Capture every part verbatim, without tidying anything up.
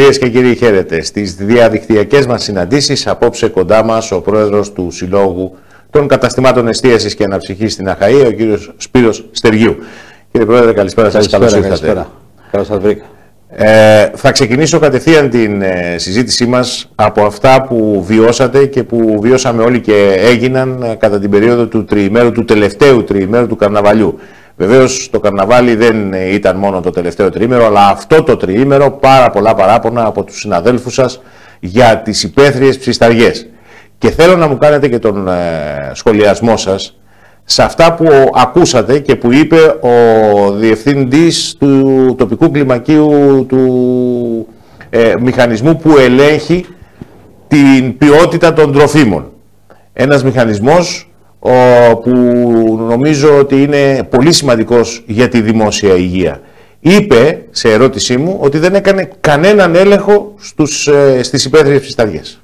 Κυρίες και κύριοι, χαίρετε. Στις διαδικτυακές μας συναντήσεις, απόψε κοντά μας ο πρόεδρος του Συλλόγου των Καταστημάτων Εστίασης και Αναψυχής στην Αχαΐα, ο κύριος Σπύρος Στεργίου. Κύριε Πρόεδρε, καλησπέρα σας. Καλώς ήρθατε. Καλώς σας βρήκα. Ε, θα ξεκινήσω κατευθείαν την ε, συζήτησή μας από αυτά που βιώσατε και που βιώσαμε όλοι και έγιναν ε, κατά την περίοδο του τριημέρου, του τελευταίου τριημέρου του καρναβαλιού. Βεβαίως το καρναβάλι δεν ήταν μόνο το τελευταίο τριήμερο, αλλά αυτό το τριήμερο πάρα πολλά παράπονα από τους συναδέλφους σας για τις υπαίθριες ψισταριές. Και θέλω να μου κάνετε και τον ε, σχολιασμό σας σε αυτά που ακούσατε και που είπε ο διευθυντής του τοπικού κλιμακίου του ε, μηχανισμού που ελέγχει την ποιότητα των τροφίμων. Ένας μηχανισμός ο, που νομίζω ότι είναι πολύ σημαντικός για τη δημόσια υγεία. Είπε σε ερώτησή μου ότι δεν έκανε κανέναν έλεγχο στους, ε, στις υπαίθριες ψισταριές.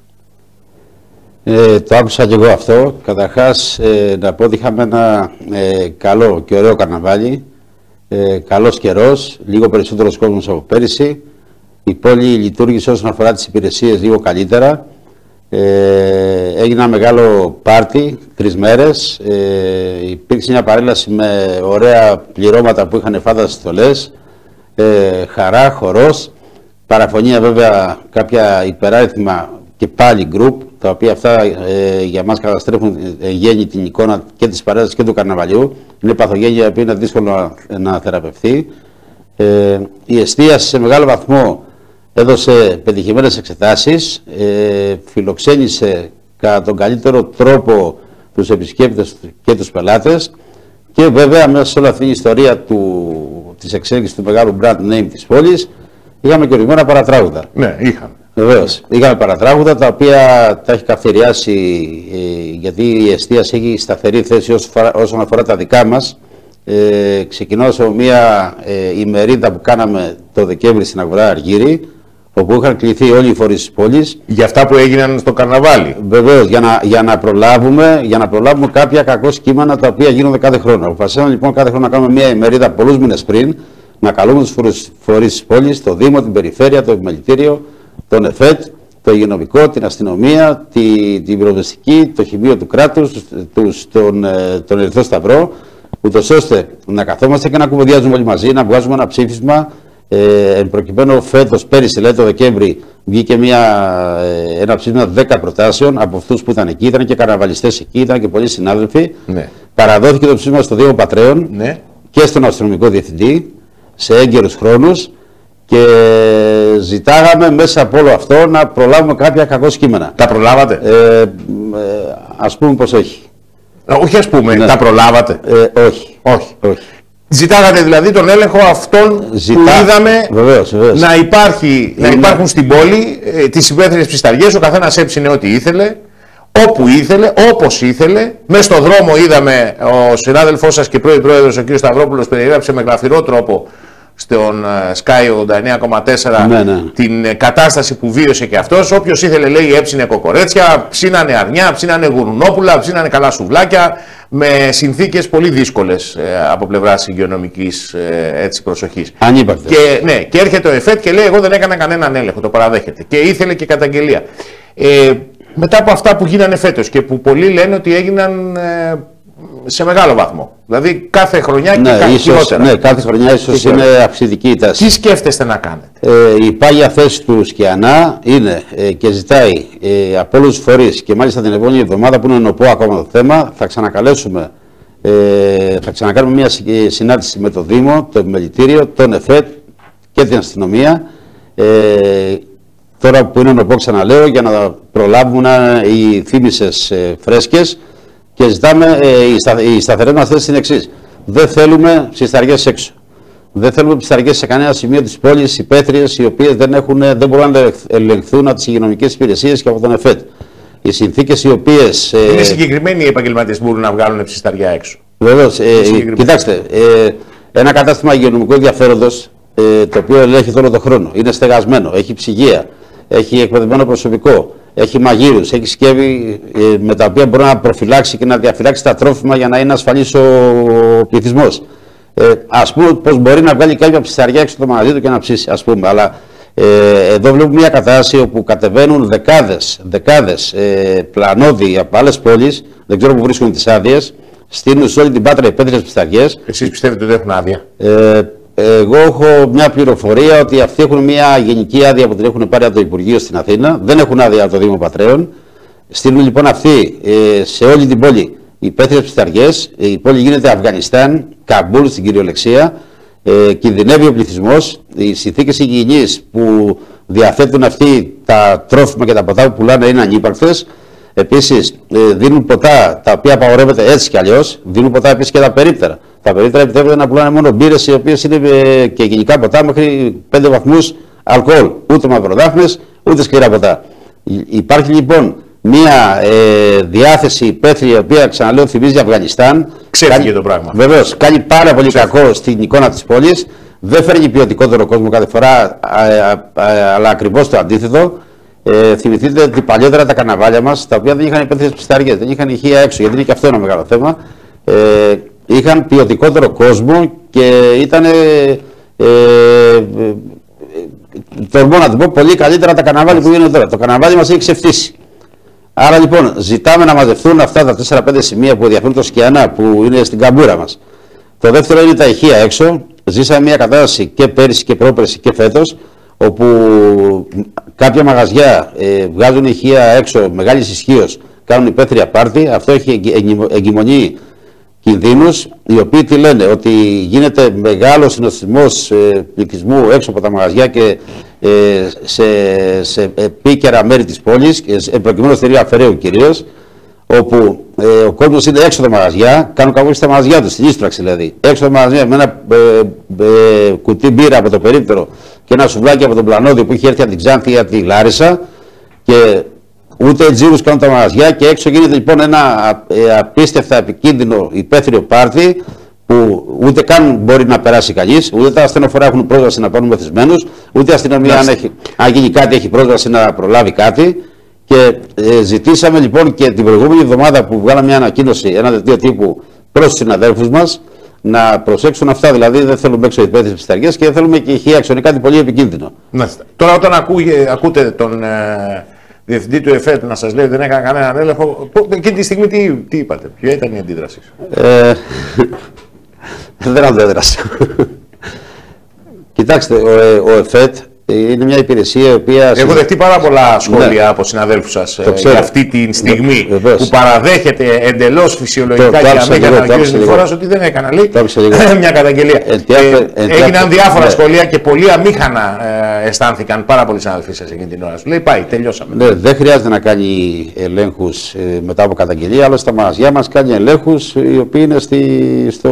Ε, το άκουσα και εγώ αυτό. Καταρχάς ε, να πω ότι είχαμε ένα ε, καλό και ωραίο καρναβάλι, ε, καλός καιρός, λίγο περισσότερος κόσμος από πέρυσι. Η πόλη λειτουργήσε όσον αφορά τις υπηρεσίες λίγο καλύτερα. Ε, έγινε ένα μεγάλο πάρτι, τρεις μέρες. Ε, υπήρξε μια παρέλαση με ωραία πληρώματα που είχαν φάνταστες στολές, ε, χαρά, χορός, παραφωνία βέβαια κάποια υπεράριθμα και πάλι γκρουπ, τα οποία αυτά ε, για μας καταστρέφουν ε, γέννη την εικόνα και της παρέλασης και του καρναβαλιού. Είναι παθογένεια που είναι δύσκολο να, να θεραπευθεί. Ε, η εστίαση σε μεγάλο βαθμό έδωσε πετυχημένες εξετάσεις, ε, φιλοξένησε κατά τον καλύτερο τρόπο τους επισκέπτες και τους πελάτες και βέβαια μέσα σε όλη αυτή την ιστορία του, της εξέλιξης του μεγάλου brand name της πόλης είχαμε και ορισμένα παρατράγουδα. Ναι, είχαμε. Βεβαίως. Είχαμε παρατράγουδα τα οποία τα έχει καυτηριάσει ε, γιατί η εστίαση έχει σταθερή θέση όσον αφορά τα δικά μας. Ε, ξεκινώντας από μια ε, ημερίδα που κάναμε το Δεκέμβρη στην αγορά Αργύρη, όπου είχαν κληθεί όλοι οι φορείς της πόλης. Για αυτά που έγιναν στο καρναβάλι. Βεβαίως, για να, για να, προλάβουμε, για να προλάβουμε κάποια κακό κείμενα τα οποία γίνονται κάθε χρόνο. Αποφασίσαμε λοιπόν κάθε χρόνο να κάνουμε μια ημερίδα πολλούς μήνες πριν, να καλούμε τους φορείς της πόλης, το Δήμο, την Περιφέρεια, το Επιμελητήριο, τον ΕΦΕΤ, το υγειονομικό, την αστυνομία, τη, την πυροσβεστική, το χημείο του κράτους, τους, τον, τον Ερυθρό Σταυρό, ούτως ώστε να καθόμαστε και να κουβεντιάζουμε όλοι μαζί, να βγάζουμε ένα ψήφισμα. Ε, εν προκειμένου φέτος, πέρυσι, λέει το Δεκέμβρη, βγήκε μια, ε, ένα ψήφισμα δέκα προτάσεων από αυτούς που ήταν εκεί, ήταν και καρναβαλιστές εκεί, ήταν και πολλοί συνάδελφοι. Ναι. Παραδόθηκε το ψήφισμα στο Δήμο Πατρέων, ναι, και στον αστυνομικό διευθυντή σε έγκαιρους χρόνους και ζητάγαμε μέσα από όλο αυτό να προλάβουμε κάποια κακό κείμενα. Τα προλάβατε? Ε, ε, ας πούμε πως όχι. Όχι ας πούμε, ναι. Τα προλάβατε? Ε, όχι. όχι. όχι. Ζητάγατε δηλαδή τον έλεγχο αυτών Ζητά... που είδαμε βεβαίως, βεβαίως. Να, υπάρχει, να υπάρχουν στην πόλη ε, τις υπαίθριες ψισταριές, ο καθένας έψινε ό,τι ήθελε, όπου ήθελε, όπως ήθελε. Μες στον δρόμο είδαμε ο συνάδελφός σας και πρώην πρόεδρος ο κ. Σταυρόπουλος περιγράψε με γλαφυρό τρόπο στον Sky ογδόντα εννέα κόμμα τέσσερα ναι, ναι. την κατάσταση που βίωσε και αυτός. Όποιος ήθελε λέει έψινε κοκορέτσια, ψήνανε αρνιά, ψήνανε γουρνόπουλα, ψήνανε καλά σουβλάκια με συνθήκες πολύ δύσκολες ε, από πλευράς υγειονομικής ε, έτσι, προσοχής. Ανύπαρκτες. Και, ναι, και έρχεται ο ΕΦΕΤ και λέει εγώ δεν έκανα κανέναν έλεγχο, το παραδέχεται. Και ήθελε και καταγγελία. Ε, μετά από αυτά που γίνανε φέτος και που πολλοί λένε ότι έγιναν ε, σε μεγάλο βαθμό. Δηλαδή κάθε χρονιά ναι, και κάτι ίσως, χειρότερα. Ναι, κάθε χρονιά ίσως είναι αυξητική η τάση. Τι σκέφτεστε να κάνετε? Ε, η πάγια θέση του Σκιανά είναι ε, και ζητάει ε, από όλους τους φορείς και μάλιστα την επόμενη εβδομάδα που είναι νοπό ακόμα το θέμα, θα ξανακαλέσουμε, ε, θα ξανακάνουμε μια συνάντηση με το Δήμο, το Επιμελητήριο, τον ΕΦΕΤ και την αστυνομία. Ε, τώρα που είναι νοπό ξαναλέω για να προλάβουν οι θύμησες ε, φρέσκες. Και ζητάμε, ε, οι, στα, οι σταθερές μας θέσεις είναι εξής. Δεν θέλουμε ψισταριές έξω. Δεν θέλουμε ψισταριές σε κανένα σημείο της πόλης, υπαίθριες οι οποίες δεν, έχουν, δεν μπορούν να ελεγχθούν από τις υγειονομικές υπηρεσίες και από τον ΕΦΕΤ. Οι συνθήκες οι οποίες. Είναι ε, συγκεκριμένοι οι επαγγελματίες που μπορούν να βγάλουν ψισταριά έξω. Βεβαίως. Ε, κοιτάξτε, ε, ένα κατάστημα υγειονομικού ενδιαφέροντος ε, το οποίο ελέγχεται όλο τον χρόνο. Είναι στεγασμένο, έχει ψυγεία, έχει εκπαιδευμένο προσωπικό. Έχει μαγείρους, έχει σκεύη ε, με τα οποία μπορεί να προφυλάξει και να διαφυλάξει τα τρόφιμα για να είναι ασφαλής ο πληθυσμός. Ε, ας πούμε πως μπορεί να βγάλει κάποια ψισταριά έξω το μαγαζί του και να ψήσει, ας πούμε. Αλλά Ε, εδώ βλέπουμε μια κατάσταση όπου κατεβαίνουν δεκάδες, δεκάδες ε, πλανόδοι από άλλες πόλεις, δεν ξέρω που βρίσκουν τις άδειες, στείλουν σε όλη την Πάτρα υπαίθριες πισταριές. Εσείς πιστεύετε ότι έχουν άδεια? Ε, εγώ έχω μια πληροφορία ότι αυτοί έχουν μια γενική άδεια που την έχουν πάρει από το Υπουργείο στην Αθήνα, δεν έχουν άδεια από το Δήμο Πατρέων. Στείλουν λοιπόν αυτοί ε, σε όλη την πόλη υπαίθριες πισταριές. Η πόλη γίνεται Αφγανιστάν, Καμπούλ στην κυριολεξία. Ε, κινδυνεύει ο πληθυσμός. Οι συνθήκες υγιεινής που διαθέτουν αυτοί τα τρόφιμα και τα ποτά που πουλάνε είναι ανύπαρκτες. Επίσης, ε, δίνουν ποτά τα οποία απαγορεύεται έτσι κι αλλιώς. Δίνουν ποτά επίσης και τα περίπτερα. Τα περίπτερα επιτρέπεται να πουλάνε μόνο μπύρες, οι οποίες είναι ε, και γενικά ποτά μέχρι πέντε βαθμούς αλκοόλ. Ούτε μαυροδάφνες, ούτε σκληρά ποτά. Υπάρχει λοιπόν μια ε, διάθεση υπαίθρια, η οποία ξαναλέω θυμίζει Αφγανιστάν. Ξέφυγε το πράγμα. Βεβαίως, κάνει πάρα πολύ Ξέφυγε. κακό στην εικόνα της πόλης. Δεν φέρνει ποιοτικότερο κόσμο κάθε φορά, α, α, α, αλλά ακριβώς το αντίθετο. Ε, θυμηθείτε ότι παλιότερα τα καρναβάλια μας, τα οποία δεν είχαν υπαίθριες πισταριές, δεν είχαν ηχεία έξω, γιατί είναι και αυτό ένα μεγάλο θέμα. Ε, είχαν ποιοτικότερο κόσμο και ήταν. Ε, ε, τολμώ να το πω, πολύ καλύτερα τα καρναβάλια που γίνονται τώρα. Το καρναβάλι μας έχει ξεφτύσει. Άρα λοιπόν ζητάμε να μαζευτούν αυτά τα τέσσερα πέντε σημεία που ενδιαφέρουν το Σκιανά, που είναι στην καμπούρα μας. Το δεύτερο είναι τα ηχεία έξω. Ζήσαμε μια κατάσταση και πέρυσι και πρόπερσι και φέτος, όπου κάποια μαγαζιά ε, βγάζουν ηχεία έξω μεγάλης ισχύως, κάνουν υπαίθρια πάρτι. Αυτό έχει εγκυμονεί κινδύνους, οι οποίοι τι λένε, ότι γίνεται μεγάλος συνοστισμός ε, πληθυσμού έξω από τα μαγαζιά και ε, σε, σε επίκαιρα μέρη της πόλης, ε, προκειμένου στη Ρία Φεραίου κυρίως, όπου ε, ο κόσμος είναι έξω από τα μαγαζιά, κάνουν κακό στα μαγαζιά τους, στην ίσπραξη δηλαδή. Έξω από τα μαγαζιά με ένα ε, ε, κουτί μπύρα από το περίπτερο και ένα σουβλάκι από τον Πλανόδη που είχε έρθει από την Ξάνθη ή από τη Λάρισα, και ούτε τζίρους κάνουν τα μαγαζιά, και έξω γίνεται λοιπόν ένα ε, απίστευτα επικίνδυνο υπαίθριο πάρτι που ούτε καν μπορεί να περάσει κανείς, ούτε τα ασθενοφορά έχουν πρόσβαση να πάρουν μεθυσμένους, ούτε η αστυνομία αν, έχει, αν γίνει κάτι έχει πρόσβαση να προλάβει κάτι. Και ε, ζητήσαμε λοιπόν και την προηγούμενη εβδομάδα που βγάλαμε μια ανακοίνωση, ένα δελτίο τύπου προς τους συναδέλφους μας, να προσέξουν αυτά. Δηλαδή δεν θέλουμε έξω υπαίθριες πισταριές και δεν θέλουμε και ηχεία έξω. Είναι κάτι πολύ επικίνδυνο. Μάλιστα. Τώρα όταν ακούγε, ακούτε τον ε, διευθυντή του ΕΦΕΤ να σας λέει ότι δεν έκανε κανέναν έλεγχο, εκείνη τη στιγμή τι, τι είπατε, ποια ήταν η αντίδραση? Ε, δεν αντέδρασα. Κοιτάξτε, ο, ο ΕΦΕΤ είναι μια υπηρεσία η οποία. Έχω δεχτεί πάρα πολλά σχόλια ναι. από συναδέλφους σας ε, για αυτή τη στιγμή ναι, που παραδέχεται εντελώς φυσιολογικά το, και αμέγανα ο κ. Νηφόρας ότι δεν έκανα λέει, μια καταγγελία. Εντιάφε, ε, εντιάφε, έγιναν διάφορα ναι. σχόλια και πολλοί αμήχανα ε, αισθάνθηκαν πάρα πολλοί συναδελφοί σας εκείνη την ώρα. Σου λέει πάει, τελειώσαμε. Ναι, δεν χρειάζεται να κάνει ελέγχους ε, μετά από καταγγελία, αλλά στα μαγαζιά μας κάνει ελέγχους οι οποίοι είναι στη,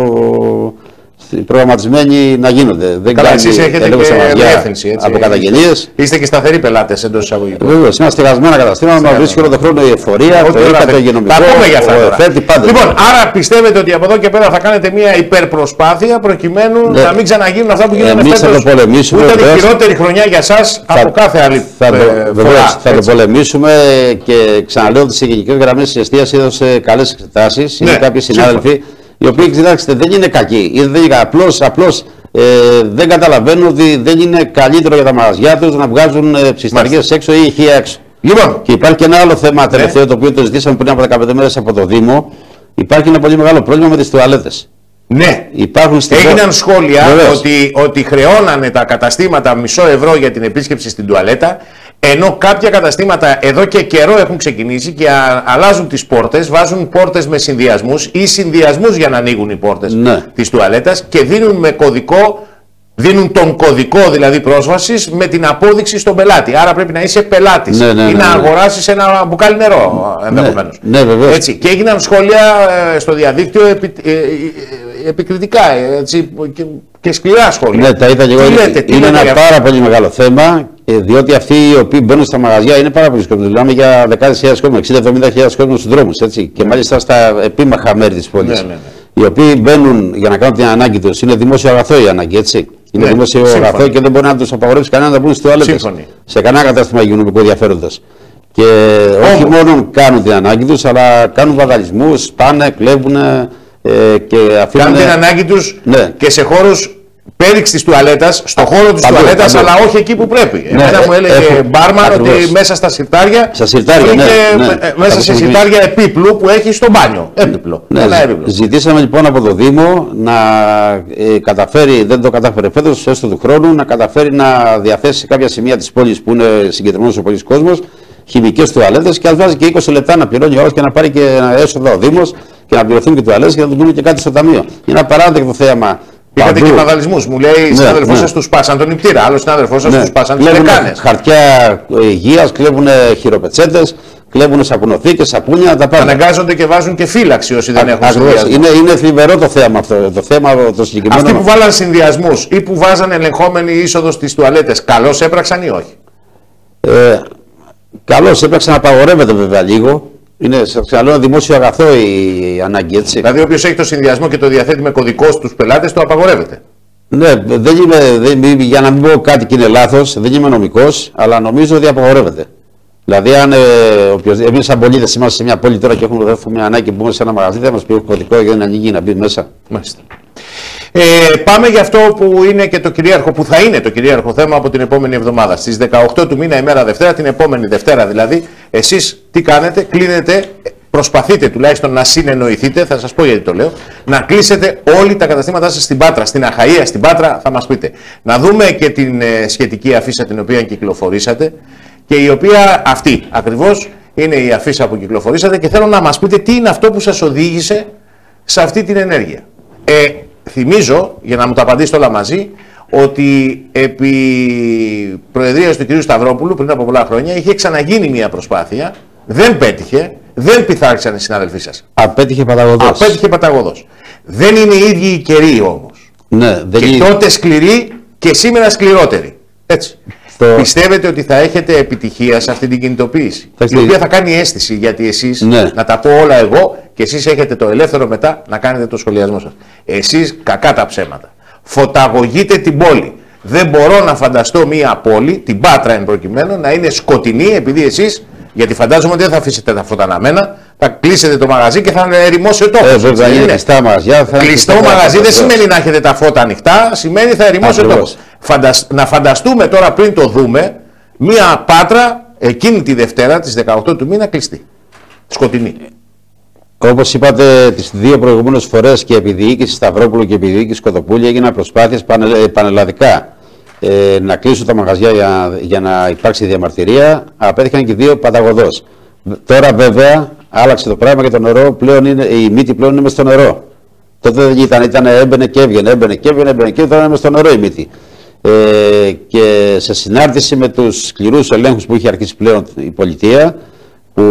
στο. Προγραμματισμένοι να γίνονται. Δεν Καλά, εσείς έχετε και διεύθυνση, έτσι, από καταγγελίες. Είστε και σταθεροί πελάτες εντός εισαγωγικών. Βεβαίως, είμαστε στεγασμένα καταστήματα, μας βρίσκει όλο τον χρόνο η εφορία, το ΕΚΑ, το υγειονομικό. Τα πούμε για αυτά τώρα. Λοιπόν, άρα πιστεύετε ότι από εδώ και πέρα θα κάνετε μια υπερπροσπάθεια προκειμένου ναι. να μην ξαναγίνουν αυτά που γίνονται φέτος? Θα το πολεμήσουμε. Ήταν η χειρότερη χρονιά για εσάς από κάθε άλλη φορά. Θα το πολεμήσουμε και ξαναλέω ότι σε γενικές γραμμές της εστίασης έδωσε καλές εξετάσεις. Είναι κάποιοι συνάδελφοι οι οποίοι, κοιτάξτε, δεν είναι κακοί. Δεν είναι, απλώς, απλώς ε, δεν καταλαβαίνουν ότι δεν είναι καλύτερο για τα μαγαζιά τους να βγάζουν ε, ψισταριές έξω ή ηχεία έξω. Λοιπόν. Και υπάρχει και ένα άλλο θέμα τελευταίο, ναι. το οποίο το ζητήσαμε πριν από δεκαπέντε μέρες από το Δήμο. Υπάρχει ένα πολύ μεγάλο πρόβλημα με τις τουαλέτες. Ναι, υπάρχουν στην έγιναν πό... σχόλια ότι, ότι χρεώνανε τα καταστήματα μισό ευρώ για την επίσκεψη στην τουαλέτα, ενώ κάποια καταστήματα εδώ και καιρό έχουν ξεκινήσει και α, αλλάζουν τις πόρτες, βάζουν πόρτες με συνδυασμούς ή συνδυασμούς για να ανοίγουν οι πόρτες ναι. της τουαλέτας και δίνουν με κωδικό, δίνουν τον κωδικό δηλαδή πρόσβασης με την απόδειξη στον πελάτη. Άρα πρέπει να είσαι πελάτης ναι, ναι, ναι, ή να ναι, ναι. αγοράσεις ένα μπουκάλι νερό ενδεχομένως. Ναι, ναι, έτσι. Και έγιναν σχόλια ε, στο διαδίκτυο επι, ε, ε, ε, επικριτικά έτσι, και, και σκληρά σχόλια. Ναι, τα είδα και εγώ. Είναι, λέτε, είναι ένα για... πάρα πολύ μεγάλο θέμα, διότι αυτοί οι οποίοι μπαίνουν στα μαγαζιά είναι πάρα πολλοί κόσμοι. Μιλάμε για δεκάδες χιλιάδες κόσμοι, εξήντα με εβδομήντα χιλιάδες κόσμοι στους δρόμους. Έτσι. Και μάλιστα στα επίμαχα μέρη της πόλης. Ναι, ναι, ναι. Οι οποίοι μπαίνουν για να κάνουν την ανάγκη τους. Είναι δημόσιο αγαθό η ανάγκη, έτσι. Είναι ναι, δημόσιο σύμφωνη. αγαθό και δεν μπορεί να τους απαγορεύσει κανένα να μπουν στις τουαλέτες. Σε κανένα κατάστημα υγειονομικού ενδιαφέροντος. Και Όμως. όχι μόνο κάνουν την ανάγκη τους, αλλά κάνουν βανδαλισμούς, πάνε, κλέβουν. Ε, και αφήνουν... Κάνουν την ανάγκη τους ναι. και σε χώρους πέριξ της τουαλέτας, στον χώρο της τουαλέτας, αλλά όχι εκεί που πρέπει. Ναι, Εμένα ε, μου έλεγε έχω, μπάρμαν ότι μέσα στα σιρτάρια, στα σιρτάρια ναι, ναι, ναι, μέσα σε σιρτάρια επίπλου που έχει στο μπάνιο. Έπιπλο. Ναι, ζητήσαμε λοιπόν από το Δήμο να ε, καταφέρει, δεν το κατάφερε φέτος, έστω του χρόνου, να καταφέρει να διαθέσει κάποια σημεία της πόλης που είναι συγκεντρωμένος ο πολλής κόσμος, χημικές τουαλέτες και ας βάζει και είκοσι λεπτά να πληρώνει όλος και να πάρει και έσοδα ο Δήμος και να πληρωθούν και τουαλέτες και να του δούμε και κάτι στο ταμείο. Είναι απαράδεκτο θέμα. Είχατε και βανδαλισμούς. Μου λέει η ναι, συνάδελφός ναι. σας του σπάσαν τον νηπτήρα. Άλλο συνάδελφός σας ναι. του σπάσαν τις λεκάνες. Χαρτιά υγείας, κλέβουν χειροπετσέτες, κλέβουν σαπουνοθήκες, σαπούνια. Τα πάντα. Αναγκάζονται και βάζουν και φύλαξη όσοι δεν έχουν συνδυασμούς. Είναι, είναι θλιβερό το θέμα αυτό. Το θέμα το συγκεκριμένο. Αυτοί που βάλαν συνδυασμούς ή που βάζαν ελεγχόμενη είσοδο στις τουαλέτες, καλώς έπραξαν ή όχι? Ε, καλώς έπραξαν, απαγορεύεται βέβαια λίγο. Είναι σε άλλο δημόσιο αγαθό η ανάγκη, έτσι. Δηλαδή, όποιος έχει το συνδυασμό και το διαθέτει με κωδικό στους πελάτες, το απαγορεύεται. Ναι, δεν είμαι, δεν, για να μην πω κάτι και είναι λάθος, δεν είμαι νομικός, αλλά νομίζω ότι απαγορεύεται. Δηλαδή, αν ε, εμείς σαν πολίτες είμαστε σε μια πόλη τώρα και έχουμε, έχουμε ανάγκη που μπούμε σε ένα μαγαζί, δεν μας πει κωδικό για να ανοίγει να μπει μέσα. Μάλιστα. Ε, πάμε για αυτό που είναι και το κυρίαρχο, που θα είναι το κυρίαρχο θέμα από την επόμενη εβδομάδα. Στις δεκαοκτώ του μήνα, ημέρα Δευτέρα, την επόμενη Δευτέρα δηλαδή, εσείς τι κάνετε? Κλείνετε, προσπαθείτε τουλάχιστον να συνεννοηθείτε, θα σας πω γιατί το λέω, να κλείσετε όλοι τα καταστήματά σας στην Πάτρα, στην Αχαΐα, στην Πάτρα, θα μας πείτε. Να δούμε και την ε, σχετική αφίσα την οποία κυκλοφορήσατε και η οποία αυτή ακριβώς είναι η αφίσα που κυκλοφορήσατε και θέλω να μας πείτε τι είναι αυτό που σας οδήγησε σε αυτή την ενέργεια. Ε, Θυμίζω, για να μου τα απαντήσετε όλα μαζί, ότι επί προεδρίας του κ. Σταυρόπουλου πριν από πολλά χρόνια είχε ξαναγίνει μια προσπάθεια, δεν πέτυχε, δεν πειθάρχησαν οι συνάδελφοί σας. Απέτυχε παταγωδός. Απέτυχε παταγωδός. Δεν είναι οι ίδιοι οι καιροί όμως. Ναι, δεν και είναι... τότε σκληροί και σήμερα σκληρότεροι. Έτσι. Το... Πιστεύετε ότι θα έχετε επιτυχία σε αυτή την κινητοποίηση, θα η οποία θα κάνει αίσθηση, γιατί εσείς, ναι. να τα πω όλα εγώ και εσείς έχετε το ελεύθερο μετά να κάνετε το σχολιασμό σας. Εσείς κακά τα ψέματα. Φωταγωγείτε την πόλη. Δεν μπορώ να φανταστώ μία πόλη, την Πάτρα εν προκειμένου, να είναι σκοτεινή επειδή εσείς, γιατί φαντάζομαι ότι δεν θα αφήσετε τα φώτα αναμένα, θα κλείσετε το μαγαζί και θα ερημώσει ο τόπος. Ε, βέβαια, είναι κλειστά μαγαζιά. Κλειστό μαγαζί δεν σημαίνει να έχετε τα φώτα ανοιχτά, σημαίνει θα ερημώσει ο τόπος. Φαντασ... Να φανταστούμε τώρα πριν το δούμε, μία Πάτρα εκείνη τη Δευτέρα, τις δεκαοκτώ του μήνα, κλειστή. Σκοτεινή. Όπως είπατε, τις δύο προηγούμενες φορές και επί διοίκηση Σταυρόπουλου και επί διοίκηση Κοτοπούλη έγιναν προσπάθειες πανε, πανελλαδικά ε, να κλείσουν τα μαγαζιά για, για να υπάρξει διαμαρτυρία. Απέτυχαν και δύο παταγωδός. Τώρα βέβαια άλλαξε το πράγμα και το νερό πλέον είναι, η μύτη πλέον είναι μες στο νερό. Τότε δεν ήταν, ήταν έμπαινε και έβγαινε, έμπαινε και έβγαινε, έμπαινε και τώρα είναι μες στο νερό η μύτη. Ε, και σε συνάρτηση με τους σκληρούς ελέγχους που είχε αρχίσει πλέον η πολιτεία, που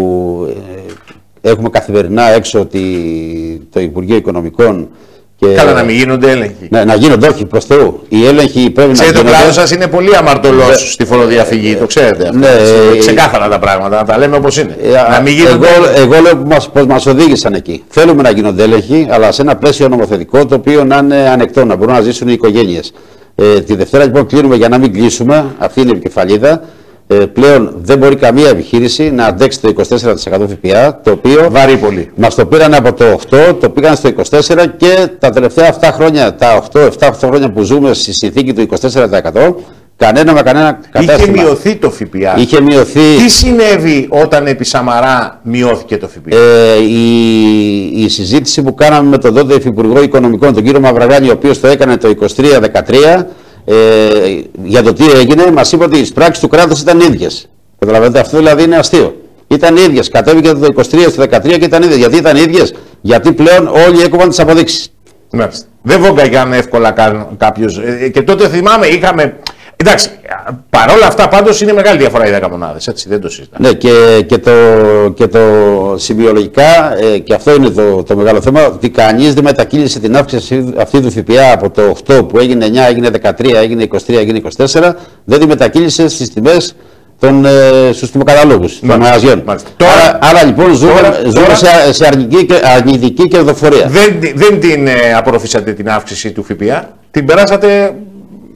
ε, έχουμε καθημερινά έξω τη, το Υπουργείο Οικονομικών. Και, καλά, να μην γίνονται έλεγχοι. Ναι, να γίνονται, όχι προς Θεού. Οι έλεγχοι πρέπει ξέρετε, να γίνονται. Το κλάδο σας είναι πολύ αμαρτωλός ναι, στη φοροδιαφυγή, το ξέρετε. Αυτό. Ναι, ε, ξεκάθαρα τα πράγματα, να τα λέμε όπως είναι. Ε, να μην γίνονται... εγώ, εγώ λέω πως μας, μας οδήγησαν εκεί. Θέλουμε να γίνονται έλεγχοι, αλλά σε ένα πλαίσιο νομοθετικό το οποίο να είναι ανεκτό, να μπορούν να ζήσουν οι οικογένειες. Ε, τη Δευτέρα λοιπόν κλείνουμε για να μην κλείσουμε, αυτή είναι η επικεφαλίδα. Ε, πλέον δεν μπορεί καμία επιχείρηση να αντέξει το είκοσι τέσσερα τοις εκατό ΦΠΑ, το οποίο βαρύ πολύ. Μας το πήραν από το οκτώ, το πήγαν στο είκοσι τέσσερα και τα τελευταία αυτά χρόνια, τα οκτώ επτά χρόνια που ζούμε στη συνθήκη του είκοσι τέσσερα τοις εκατό, κανένα με κανένα κατάστημα. Είχε μειωθεί το ΦΠΑ. Είχε μειωθεί. Τι συνέβη όταν επί Σαμαρά μειώθηκε το ΦΠΑ? Ε, η, η συζήτηση που κάναμε με τον τότε Υφυπουργό Οικονομικών, τον κύριο Μαυραγάνη, ο οποίος το έκανε το είκοσι τρία δεκατρία, ε, για το τι έγινε, μας είπε ότι οι πράξεις του κράτους ήταν ίδιες. Καταλαβαίνετε, αυτό δηλαδή είναι αστείο. Ήταν ίδιες. Κατέβηκε το είκοσι τρία στο δεκατρία και ήταν ίδιες. Γιατί ήταν ίδιες? Γιατί πλέον όλοι έκοβαν τις αποδείξεις. Μάλιστα. Δεν βόγκαγαν εύκολα κάποιος. Ε, και τότε θυμάμαι, είχαμε. Εντάξει, παρόλα αυτά πάντως είναι μεγάλη διαφορά οι δέκα μονάδες, έτσι, δεν το συζητάμε. Ναι, και, και, το, και το σημειολογικά, ε, και αυτό είναι το, το μεγάλο θέμα, ότι κανείς δεν μετακύλησε την αύξηση αυτή του ΦΠΑ από το οκτώ που έγινε εννιά, έγινε δεκατρία, έγινε είκοσι τρία, έγινε είκοσι τέσσερα, δεν τη μετακύλησε στις τιμές των, ε, στους τιμοκαταλόγους των μαγαζιών. Άρα, άρα λοιπόν ζούμε, τώρα, ζούμε τώρα, σε, σε αρνητική, αρνητική κερδοφορία. Δεν, δεν την ε, απορροφήσατε την αύξηση του ΦΠΑ, την περάσατε...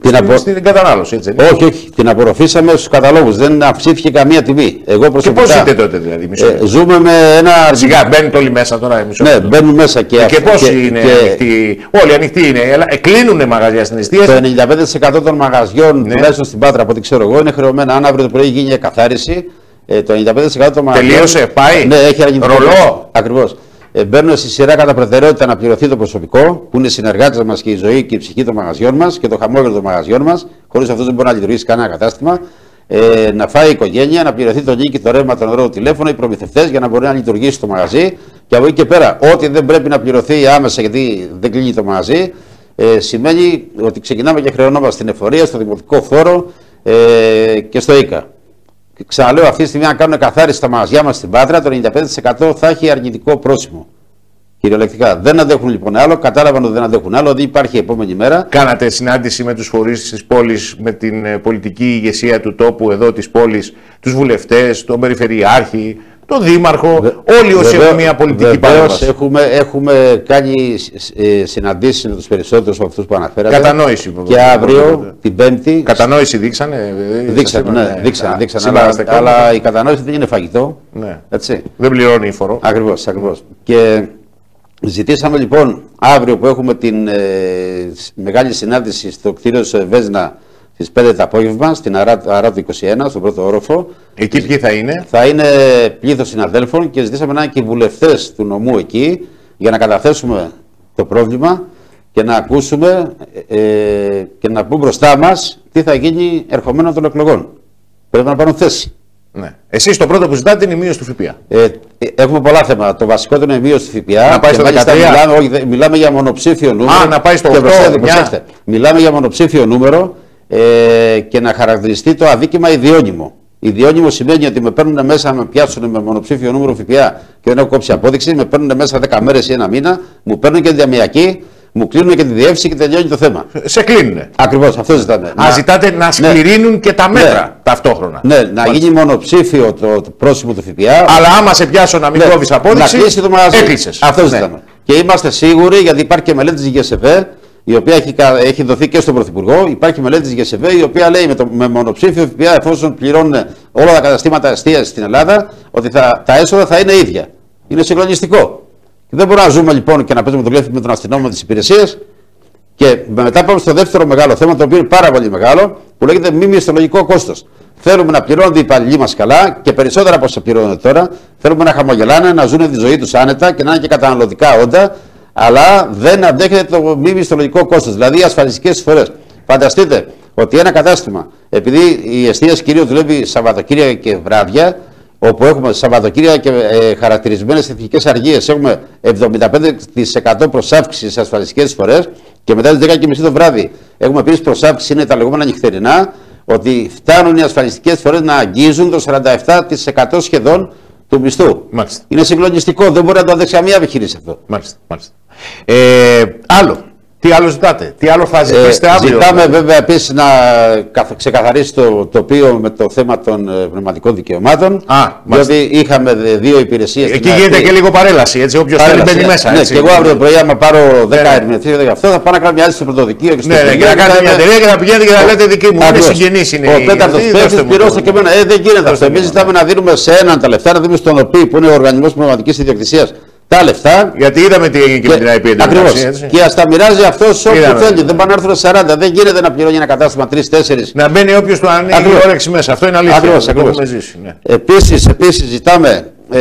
στην, απο... στην κατανάλωση, έτσι. Όχι, όχι. Την απορροφήσαμε στους καταλόγους. Δεν αυξήθηκε καμία τιμή. Εγώ προσωπικά... Και πώς ζείτε τότε, δηλαδή, μισό ε, ζούμε με ένα. Σιγά, μπαίνουν όλοι μέσα τώρα. Μισό ναι, μπαίνουν μέσα και. Και, και πώς και, είναι και... ανοιχτοί. Όλοι ανοιχτοί είναι. Κλείνουν μαγαζιά στην εστίαση. Το ενενήντα πέντε τοις εκατό των μαγαζιών, ναι. τουλάχιστον στην Πάτρα, από ό,τι ξέρω εγώ, είναι χρεωμένα. Αν αύριο το πρωί γίνει η καθάριση, το ενενήντα πέντε τοις εκατό των μαγαζιών. Τελείωσε, πάει. Ναι, έχει αρνητικό. Ρολό. Ακριβώς. Ε, μπαίνουν στη σειρά κατά προτεραιότητα να πληρωθεί το προσωπικό, που είναι συνεργάτες μας και η ζωή και η ψυχή των μαγαζιών μας και το χαμόγελο των μαγαζιών μας. Χωρίς αυτό δεν μπορεί να λειτουργήσει κανένα κατάστημα. Ε, να φάει η οικογένεια, να πληρωθεί το νίκη, το ρεύμα, το νερό, το τηλέφωνο, οι προμηθευτές για να μπορεί να λειτουργήσει το μαγαζί. Και από εκεί και πέρα, ό,τι δεν πρέπει να πληρωθεί άμεσα γιατί δεν κλείνει το μαγαζί, ε, σημαίνει ότι ξεκινάμε και χρεωνόμαστε στην εφορία, στο δημοτικό φόρο ε, και στο ΙΚΑ. Ξαναλέω, αυτή τη στιγμή, αν κάνουν καθάριση στα μαγαζιά μας στην Πάτρα, το ενενήντα πέντε τοις εκατό θα έχει αρνητικό πρόσημο. Κυριολεκτικά. Δεν αντέχουν λοιπόν άλλο. Κατάλαβαν ότι δεν αντέχουν άλλο. Δεν υπάρχει η επόμενη μέρα. Κάνατε συνάντηση με τους φορείς της πόλης, με την πολιτική ηγεσία του τόπου εδώ της πόλης, τους βουλευτές, τον περιφερειάρχη, τον δήμαρχο, Βε... όλοι όσοι έχουν μια πολιτική παρέμβαση. Έχουμε, έχουμε κάνει ε, συναντήσεις με τους περισσότερους από αυτούς που αναφέρατε. Κατανόηση. Και αύριο, την Πέμπτη. Κατανόηση δείξανε. Δείξανε, ναι, ναι, δείξανε. δείξανε αλλά, αλλά η κατανόηση δεν είναι φαγητό. Ναι. Έτσι. Δεν πληρώνει φορό. Ακριβώς, ακριβώς. Και ζητήσαμε λοιπόν αύριο που έχουμε την ε, μεγάλη συνάντηση στο κτίριο της Βέσνα στις πέντε το απόγευμα, στην Αράτου είκοσι ένα, στον πρώτο όροφο. Εκεί ποιοι θα είναι? Θα είναι πλήθος συναδέλφων και ζητήσαμε να είναι και οι βουλευτές του νομού εκεί για να καταθέσουμε το πρόβλημα και να ακούσουμε ε, και να πούμε μπροστά μας τι θα γίνει ερχομένων των εκλογών. Πρέπει να πάρουν θέση. Ναι. Εσείς το πρώτο που ζητάτε είναι η μείωση του ΦΠΑ. Ε, έχουμε πολλά θέματα. Το βασικό είναι η μείωση του ΦΠΑ. Να πάει στο δεκατρία. Μιλάμε, όχι, μιλάμε για μονοψήφιο νούμερο. Α, να πάει στο οκτώ. Προσέξτε, προσέξτε. Μιλάμε για μονοψήφιο νούμερο ε, και να χαρακτηριστεί το αδίκημα ιδιώνυμο. Ιδιώνυμο σημαίνει ότι με παίρνουν μέσα, με πιάσουν με μονοψήφιο νούμερο ΦΠΑ και δεν έχω κόψει απόδειξη, με παίρνουν μέσα δέκα μέρες ή ένα μήνα, μου παίρνουν και τη διαμιακή. Μου κλείνουν και τη διεύθυνση και τελειώνει το θέμα. Σε κλείνουνε. Ακριβώς, αυτό ζητάνε. Α, να... ζητάτε να σκληρύνουν ναι. και τα μέτρα ναι. ταυτόχρονα. Ναι, να Μάλιστα. γίνει μονοψήφιο το, το πρόσημο του ΦΠΑ. Αλλά άμα σε πιάσω να μην ναι. κόβεις απόδειξη, να κλείσει το μαγαζί. Έκλεισες. Αυτό ναι. ζητάμε. Και είμαστε σίγουροι, γιατί υπάρχει και μελέτη της ΓΕΣΕΒΕ, η οποία έχει, έχει δοθεί και στον Πρωθυπουργό. Υπάρχει μελέτη της ΓΕΣΕΒΕ, η οποία λέει με, το, με μονοψήφιο ΦΠΑ, εφόσον πληρώνουν όλα τα καταστήματα εστίασης στην Ελλάδα, ότι θα, τα έσοδα θα είναι ίδια. Είναι συγκλονιστικό. Και δεν μπορούμε να ζούμε λοιπόν και να παίζουμε το κλέφτη με τον αστυνόμο της υπηρεσίας. Και μετά πάμε στο δεύτερο μεγάλο θέμα, το οποίο είναι πάρα πολύ μεγάλο, που λέγεται μη μισθολογικό κόστος. Θέλουμε να πληρώνονται οι υπαλληλοί μας καλά και περισσότερα από όσα πληρώνονται τώρα. Θέλουμε να χαμογελάνε, να ζουν τη ζωή τους άνετα και να είναι και καταναλωτικά όντα, αλλά δεν αντέχεται το μη μισθολογικό κόστος, δηλαδή οι ασφαλιστικές εισφορές. Φανταστείτε ότι ένα κατάστημα, επειδή η εστίαση κυρίως δουλεύει Σαββατοκύριακα και βράδια, όπου έχουμε Σαββατοκύριακα και ε, χαρακτηρισμένες εθνικές αργίες, έχουμε εβδομήντα πέντε τοις εκατό προσάυξηση σε ασφαλιστικές εισφορές και μετά τις δέκα και μισή το βράδυ έχουμε επίσης προσάυξηση, είναι τα λεγόμενα νυχτερινά, ότι φτάνουν οι ασφαλιστικές εισφορές να αγγίζουν το σαράντα επτά τοις εκατό σχεδόν του μισθού. Μάλιστα. Είναι συγκλονιστικό, δεν μπορεί να το αντέξει καμία επιχείρηση αυτό. Μάλιστα. Μάλιστα. Ε, άλλο. Τι άλλο ζητάτε, τι άλλο θα ζητήσετε ε, αύριο? Ζητάμε δηλαδή. βέβαια επίσης να ξεκαθαρίσει το τοπίο με το θέμα των πνευματικών δικαιωμάτων. Α, διότι είχαμε δύο υπηρεσίες. Εκεί γίνεται και λίγο παρέλαση, έτσι, όποιος θέλει μπαίνει μέσα. Ναι, έτσι, και εγώ αύριο το πρωί, άμα πάρω δέκα ναι. ερμηνευτήρια για αυτό, θα πάω να κάνω μια άλλη στο πρωτοδικείο και στο ναι, ναι, και να κάνετε μια εταιρεία και να πηγαίνετε και να λέτε δική μου. Είναι συγγενής. Είναι ο τέταρτος παίκτης πληρώστε και εμένα. Ε, δεν γίνεται αυτό. Εμείς ζητάμε να δίνουμε σε έναν τα λεφτά, να δίνουμε στον ΟΠΗ που είναι ο Οργανισμός Πνευματικής Ιδιοκτησίας. Τα λεφτά. Γιατί είδαμε τι έγινε και, και με την άι πι. Ακριβώς. Και ας τα μοιράζει αυτός όπου θέλει. Δεν πάνε να έρθουν σαράντα. Δεν γίνεται να πληρώνει ένα κατάστημα τρεις τέσσερις. Να μπαίνει όποιος του ανοίγει η όρεξη μέσα. Αυτό είναι αλήθεια. Ακριβώς, ακριβώς. Ναι. Επίσης, επίσης ζητάμε ε,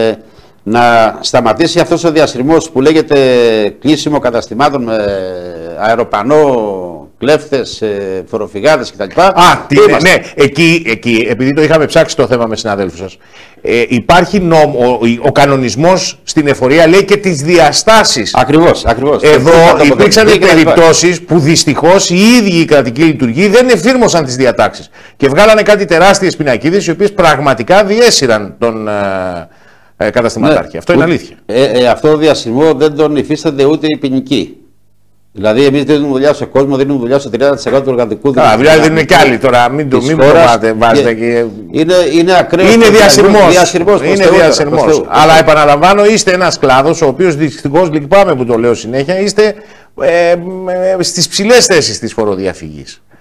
να σταματήσει αυτός ο διασυρμός που λέγεται κλείσιμο καταστημάτων με αεροπανό, κλέφτες, φοροφυγάδες κτλ. Α, τι, ναι, ναι. Εκεί, εκεί, επειδή το είχαμε ψάξει το θέμα με συναδέλφους σας, ε, υπάρχει νόμο, ο, ο κανονισμός στην εφορία λέει και τις διαστάσεις. Ακριβώς, ακριβώς. Εδώ υπήρξαν περιπτώσεις που δυστυχώς οι ίδιοι οι κρατικοί λειτουργοί δεν εφήρμοσαν τις διατάξεις και βγάλανε κάτι τεράστιες πινακίδες οι οποίες πραγματικά διέσυραν τον ε, ε, καταστηματάρχη. Ναι, αυτό είναι αλήθεια. Ε, ε, αυτό το διασυρμό δεν τον υφίστανται ούτε οι ποινικοί. Δηλαδή, εμείς δίνουμε δουλειά σε κόσμο, δίνουμε δουλειά στο τριάντα τοις εκατό του εργατικού δυναμικού. Καλά, δηλαδή δίνουν και άλλοι τώρα, μην το βάζετε και. Είναι, είναι ακραίο. Είναι διασυρμός. διασυρμός είναι διασυρμός. Αλλά επαναλαμβάνω, είστε ένας κλάδος, ο οποίος δυστυχώς λυπάμαι που το λέω συνέχεια, είστε ε, ε, στις ψηλές θέσεις της φοροδιαφυγής.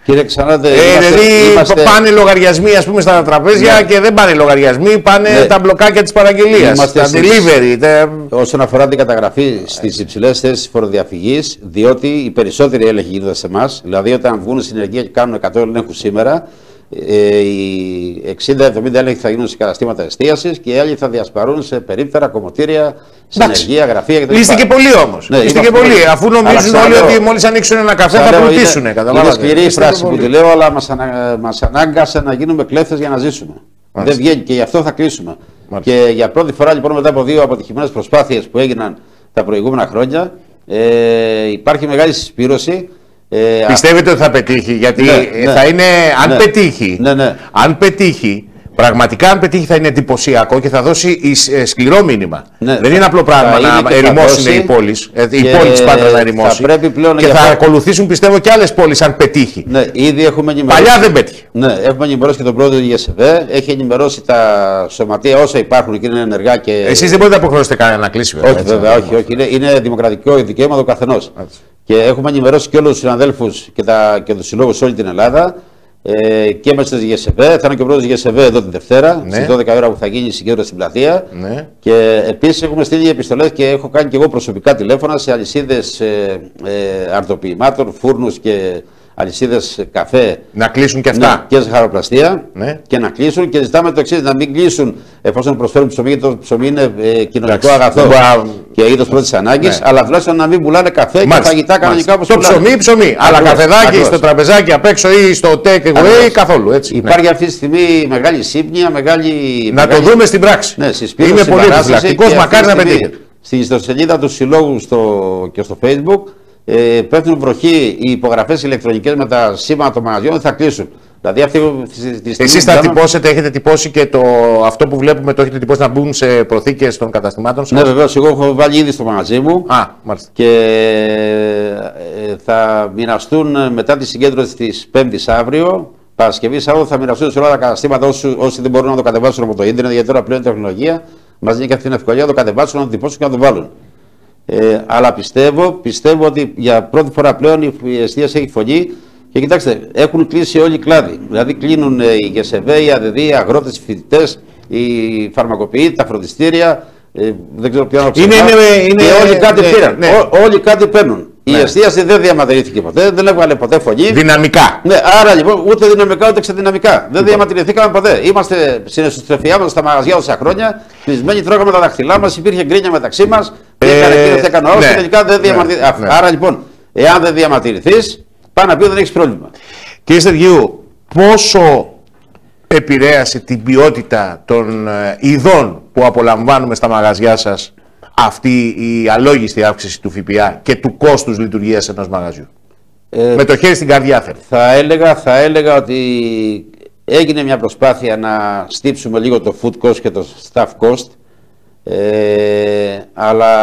Κύριε Ξανάδε, ε, είμαστε, δηλαδή είμαστε... πάνε λογαριασμοί ας πούμε στα τραπέζια ναι. και δεν πάνε λογαριασμοί, πάνε ναι. τα μπλοκάκια της παραγγελίας, είμαστε τα στις... delivery. Τα... Όσον αφορά την καταγραφή στις υψηλές θέσεις φοροδιαφυγής, διότι οι περισσότεροι έλεγχοι γίνονται σε εμάς, δηλαδή όταν βγουν στην ενεργεία και κάνουν εκατό ελέγχους σήμερα, Ε, οι εξήντα εβδομήντα έλεγχοι θα γίνουν σε καταστήματα εστίασης και οι άλλοι θα διασπαρούν σε περίπτερα, κομμωτήρια, συνεργεία, γραφεία κτλ. Λύστηκε πολύ όμως. Ναι, Λύστηκε πολύ. πολύ. Αφού νομίζουν όλοι ότι μόλις ανοίξουν ένα καφέ θα πλουτίσουν. Είναι, είναι σκληρή η φράση που τη λέω, αλλά μας, ανα, μας ανάγκασε να γίνουμε κλέφτες για να ζήσουμε. Μάλιστα. Δεν βγαίνει και γι' αυτό θα κλείσουμε. Μάλιστα. Και για πρώτη φορά λοιπόν μετά από δύο αποτυχημένες προσπάθειες που έγιναν τα προηγούμενα χρόνια, ε, υπάρχει μεγάλη συσπήρωση. Ε, Πιστεύετε ότι θα πετύχει, γιατί ναι, θα ναι, είναι, αν ναι, πετύχει, ναι, ναι. αν πετύχει, πραγματικά αν πετύχει θα είναι εντυπωσιακό και θα δώσει σκληρό μήνυμα. Ναι, δεν είναι απλό πράγμα να ερημώσουν οι πόλεις, η πόλη της Πάτρας να ερημώσει και θα ακολουθήσουν πιστεύω και άλλες πόλεις αν πετύχει. Ναι, ήδη έχουμε ενημερώσει. Παλιά δεν πέτυχε. Ναι, έχουμε ενημερώσει και τον πρόεδρο του ΓΕΣΕΒΕ, έχει ενημερώσει τα σωματεία όσα υπάρχουν και είναι ενεργά. Και... Εσείς δεν μπορείτε να αποχρεώσετε κανένα να κλείσει βέβαια. Όχι, έτσι, βέβαια, όχι, όχι. Είναι, είναι δημοκρατικό δικαίωμα του καθενός. Και έχουμε ενημερώσει και όλους τους συναδέλφους και, και τους συλλόγους σε όλη την Ελλάδα ε, και μέσα στη ΓΕΣΕΒΕ. Θα είναι και ο πρόεδρος της ΓΕΣΕΒΕ εδώ την Δευτέρα, ναι. στις δώδεκα ώρα που θα γίνει η συγκέντρωση στην πλατεία. Ναι. Και επίσης έχουμε στείλει επιστολές και έχω κάνει και εγώ προσωπικά τηλέφωνα σε αλυσίδες ε, ε, αρτοποιημάτων, φούρνους και αλυσίδες καφέ. Να κλείσουν και αυτά. Ναι, και ζαχαροπλαστεία. Ναι. Και να κλείσουν και ζητάμε το εξής: να μην κλείσουν εφόσον προσφέρουν ψωμί, γιατί το ψωμί είναι ε, κοινωνικό αγαθό Μπα... και είδος πρώτης ανάγκης, ναι. αλλά τουλάχιστον να μην πουλάνε καφέ μάλιστα, και φαγητά κανονικά όπως πουλάνε. Το ψωμί, ψωμί. Αλλά καφεδάκι ακριβώς. Στο τραπεζάκι απ' έξω ή στο take away καθόλου. Έτσι, υπάρχει ναι. αυτή τη στιγμή μεγάλη σύμπνοια, μεγάλη. Να μεγάλη... το δούμε στην πράξη. Ναι, είμαι πολύ επιφυλακτικός, μακάρι να πετύχει. Στην ιστοσελίδα του συλλόγου και στο Facebook. Ε, πέφτουν βροχή οι υπογραφές ηλεκτρονικές με τα σήματα των μαγαζιών θα κλείσουν. Δηλαδή αυτή τη Εσείς θα τυπώσετε, έχετε τυπώσει και το, αυτό που βλέπουμε, το έχετε τυπώσει να μπουν σε προθήκες των καταστημάτων σας. Ναι, βεβαίως, εγώ έχω βάλει ήδη στο μαγαζί μου. Α, μάλιστα. Και ε, θα μοιραστούν μετά τη συγκέντρωση της Πέμπτης αύριο. Παρασκευή, Σάββατο θα μοιραστούν σε όλα τα καταστήματα όσοι, όσοι δεν μπορούν να το κατεβάσουν από το ίντερνετ, γιατί τώρα πλέον η τεχνολογία μας δίνει και αυτή την ευκολία να το κατεβάσουν, να το τυπώσουν και να το βάλουν. Ε, αλλά πιστεύω, πιστεύω ότι για πρώτη φορά πλέον η εστίαση έχει φωνή και κοιτάξτε, έχουν κλείσει όλοι οι κλάδοι. Δηλαδή κλείνουν οι ΓΕΣΕΒΕ, οι ΑΔΔ, οι αγρότες, οι φοιτητές, οι φαρμακοποιοί, τα φροντιστήρια. Ε, δεν ξέρω ποιο άλλο είναι, είναι, είναι, και όλοι κάτι ναι, πήραν. Ναι. Ό, όλοι κάτι παίρνουν. Ναι. Η εστίαση δεν διαμαρτυρήθηκε ποτέ, δεν έβγαλε ποτέ φωνή. Δυναμικά. Ναι, άρα λοιπόν ούτε δυναμικά ούτε ξεδυναμικά. Δεν λοιπόν. διαμαρτυρηθήκαμε ποτέ. Είμαστε στην εσωστρεφειά μας στα μαγαζιά όσα χρόνια. Κλεισμένοι τρώγαμε τα δαχτυλά μας, υπήρχε γκρίνια μεταξύ μας. Δεν ε, έκανε εκείνο, έκανε όλο. Και τελικά δεν διαμαρτυρηθήκαμε. Ναι, ναι. Άρα λοιπόν, εάν δεν διαμαρτυρηθείς, πάει να πει ότι δεν έχεις πρόβλημα. Κύριε Στεργίου, πόσο επηρέασε την ποιότητα των ειδών που απολαμβάνουμε στα μαγαζιά σας αυτή η αλόγιστη αύξηση του ΦΠΑ και του κόστους λειτουργίας ενός μαγαζιού? Ε, Με το χέρι στην καρδιά θέλω. Θα έλεγα, θα έλεγα ότι έγινε μια προσπάθεια να στύψουμε λίγο το food cost και το staff cost, ε, αλλά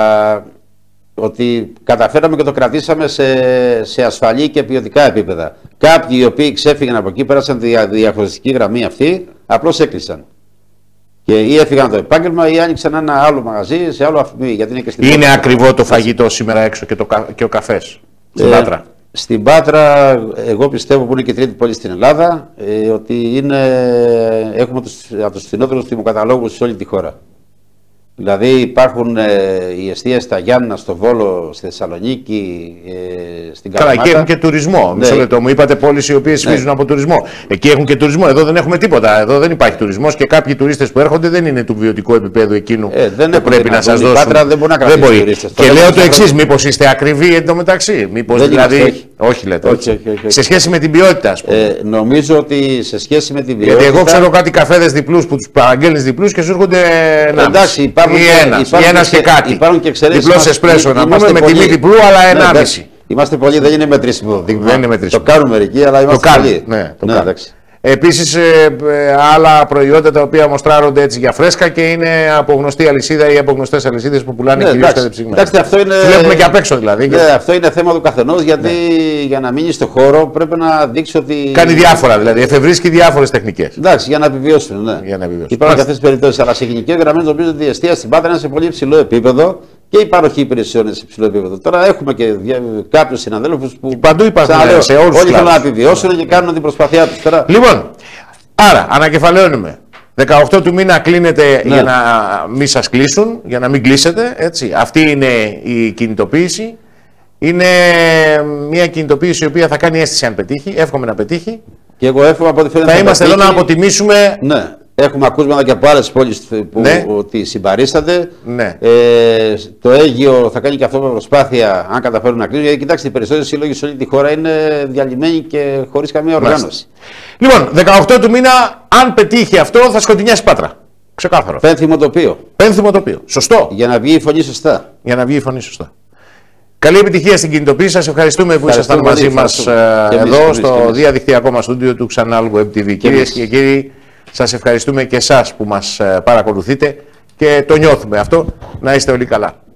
ότι καταφέραμε και το κρατήσαμε σε, σε ασφαλή και ποιοτικά επίπεδα. Κάποιοι οι οποίοι ξέφυγαν από εκεί, πέρασαν τη διαχωριστική γραμμή αυτή, απλώς έκλεισαν. Και ή έφυγαν το επάγγελμα ή άνοιξαν ένα άλλο μαγαζί σε άλλο αφημί. Γιατί είναι και στην είναι Πάτρα. Ακριβό το φαγητό σήμερα έξω και, το, και ο καφές στην ε, Πάτρα? Στην Πάτρα, εγώ πιστεύω που είναι και η τρίτη πόλη στην Ελλάδα, ε, ότι είναι, έχουμε τους, από τους φθηνότερους τιμοκαταλόγους σε όλη τη χώρα. Δηλαδή υπάρχουν ε, οι εστίες στα Γιάννα, στο Βόλο, στη Θεσσαλονίκη, ε, στην Καλαμάτα. Καλά, εκεί έχουν και τουρισμό. Ναι. Μισό λεπτό, μου είπατε πόλεις οι οποίες σφίζουν ναι. από τουρισμό. Εκεί έχουν και τουρισμό. Εδώ δεν έχουμε τίποτα. Εδώ δεν υπάρχει τουρισμός και κάποιοι τουρίστες που έρχονται δεν είναι του βιωτικού επίπεδου εκείνου ε, δεν που πρέπει να σας δώσουν. Πάτρα δεν μπορεί να κρατήσει τουρίστες. Και λέω το εξής, μήπως είστε ακριβοί εντωμεταξύ? Μήπως δηλαδή. Είμαστε, όχι. όχι λέτε. Όχι, όχι, όχι, όχι. Σε σχέση με την ποιότητα, ας πούμε. Ε, νομίζω ότι σε σχέση με την ποιότητα. Γιατί εγώ ξέρω κάτι καφέδες διπλούς που τους παραγγέλνεις διπλούς και σου έρχονται ένα. Εντάξει, υπάρχουν ένας και κάτι. Διπλός εσπρέσο να πούμε με τιμή διπλού, αλλά ενάμιση. Είμαστε πολλοί, δεν είναι μετρήσιμο. Δεν είναι μετρήσιμο. Το κάνουμε μερικοί, αλλά είμαστε το πολλοί. Ναι, το ναι, Επίσης, ε, ε, άλλα προϊόντα τα οποία μοστράρονται έτσι για φρέσκα και είναι από γνωστή αλυσίδα ή από γνωστές αλυσίδες που πουλάνε ναι, κυρίως κατεψυγμένα. Βλέπουμε και απ' έξω δηλαδή. Ναι, αυτό είναι θέμα του καθενός, γιατί ναι. για να μείνει στο χώρο πρέπει να δείξει ότι. Κάνει διάφορα δηλαδή, εφευρίσκει διάφορες τεχνικές. Εντάξει, για να επιβιώσουν. Ναι. Για να επιβιώσουν. Υπάρχουν και αυτές τις περιπτώσεις. Αλλά σε γενικές γραμμές νομίζω ότι η εστία στην Πάτρα είναι σε πολύ υψηλό επίπεδο και η παροχή υπηρεσιών σε υψηλό επίπεδο. Τώρα έχουμε και κάποιους συναδέλφους που. Παντού υπάρχουν, ξαναλέω, σε όλους όλοι θέλουν να επιβιώσουν και κάνουν την προσπαθειά τους. Τώρα... Λοιπόν, άρα ανακεφαλαιώνουμε. δεκαοκτώ του μήνα κλείνετε ναι. για να μην σας κλείσουν, για να μην κλείσετε. Έτσι. Αυτή είναι η κινητοποίηση. Είναι μια κινητοποίηση η οποία θα κάνει αίσθηση αν πετύχει. Εύχομαι να πετύχει. Και εγώ εύχομαι από ό,τι φαίνεται. Θα είμαστε εδώ να αποτιμήσουμε. Ναι. Έχουμε ακούσματα και από άλλες πόλεις που ναι. ότι συμπαρίσταται. Ναι. Ε, το Αίγυο θα κάνει και αυτό με προσπάθεια αν καταφέρουν να κλείσουν. Γιατί κοιτάξτε, οι περισσότεροι σύλλογοι σε όλη τη χώρα είναι διαλυμένοι και χωρίς καμία οργάνωση. Μάλιστα. Λοιπόν, δεκαοκτώ του μήνα, αν πετύχει αυτό, θα σκοτεινιάσει Πάτρα. Ξεκάθαρο. Πένθυμο τοπίο. Πένθυμο τοπίο. Σωστό. Για να βγει η φωνή σωστά. Για να βγει η φωνή σωστά. Καλή επιτυχία στην κινητοποίηση. Σας ευχαριστούμε που ήσασταν μαζί μας εδώ εμείς, στο εμείς. διαδικτυακό μας στούντιο του Ξανάλ Web τι βι. Κυρίες και κύριοι, σας ευχαριστούμε και εσάς που μας παρακολουθείτε και το νιώθουμε αυτό. Να είστε όλοι καλά.